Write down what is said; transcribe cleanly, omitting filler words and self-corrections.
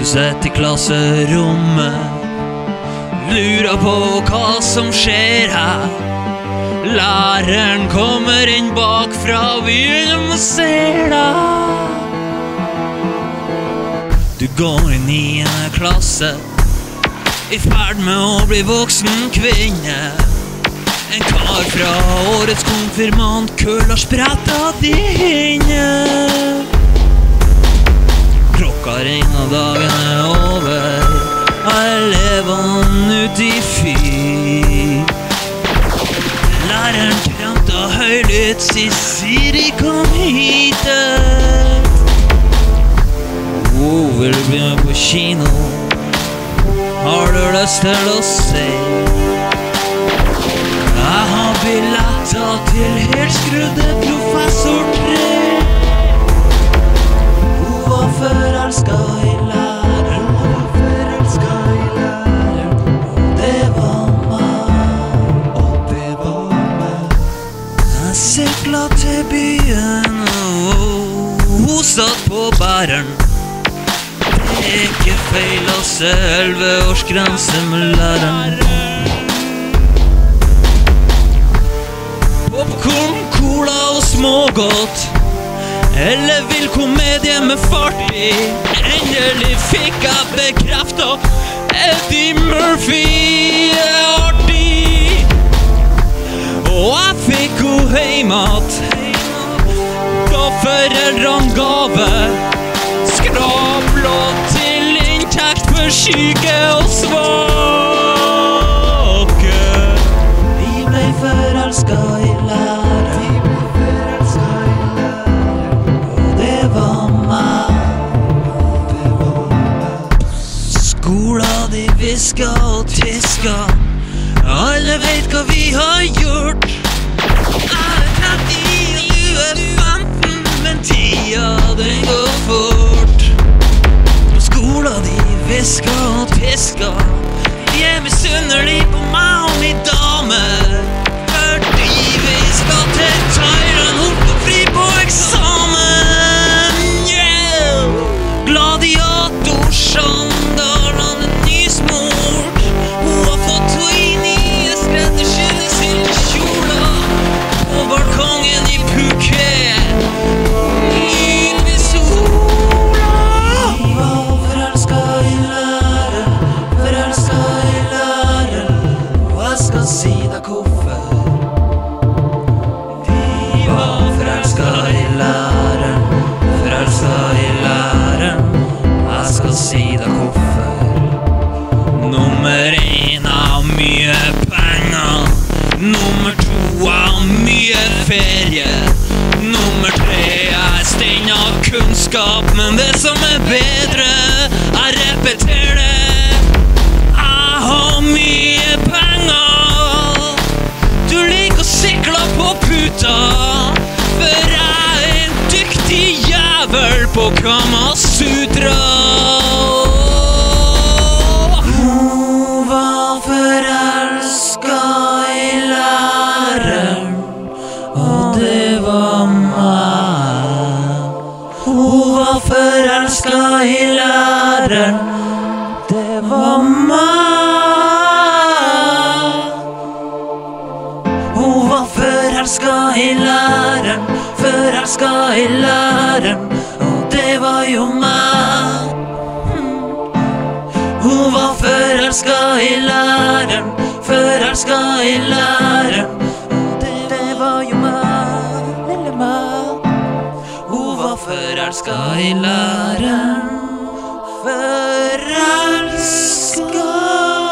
sitter i klasserommet, lurer på hva som skjer her. Læreren kommer inn bakfra, begynner å se deg. Du går inn i en klasse, i ferd med å bli voksen kvinne. En kar fra årets konfirmantkull har sprettet dine. Klokka ringer, dagen er over, elevene ut i fyr. Læreren kremter høylytt, sier Siri, kom hit. Vil du bli med på kino? Har du lyst til å se? Jeg har billetter til helskrudde Professor 3. Hun var forelsket i læreren, og det var meg. Jeg syklet til byen, og hun satt på bæren. Det er ikke feil å se 11-årsgrense med læreren. Popcorn, cola og smågodt, eller vil komedie med fart i. Endelig fikk jeg bekreftet Eddie Murphy er artig. Og jeg fikk hun hjem at da foreldrene gave skrabla til inntekt for syke og svake. Vi ble forelsket i læreren, og det var meg. Skolen de viska og tiska, alle vet hva vi har gjort. Jeg er 30 og du er 15, men tida den går fort. Skolen de viska og tiska, de er misunnelige på meg og min dame. Fordi vi skal til Thailand, hun får fri på eksamen. Yeah! Gladiatorsandalene er nysmurt. Hun har fått to i nye skreddersydde silkekjoler på balkongen i Phuket. Nyter vi sola. Vi var forelsket i læreren, og jeg skal si deg hvorfor. Vi var forelsket i læreren, jeg skal si deg hvorfor. Nummer 1 av mye penger, nummer 2 av mye ferie, nummer 3 er stein av kunnskap, men det som er bedre, jeg repeterer det. Jeg har mye penger, du liker å sikle på puta, for jeg er en dyktig jævel på Kamasutra. Hun var forelsket i læreren, og det var meg. Hun var forelsket i læreren, det var meg. Hun var forelsket i læreren, og det var jo meg. Hun var forelsket i læreren, og det var jo meg, lille meg. Hun var forelsket i læreren,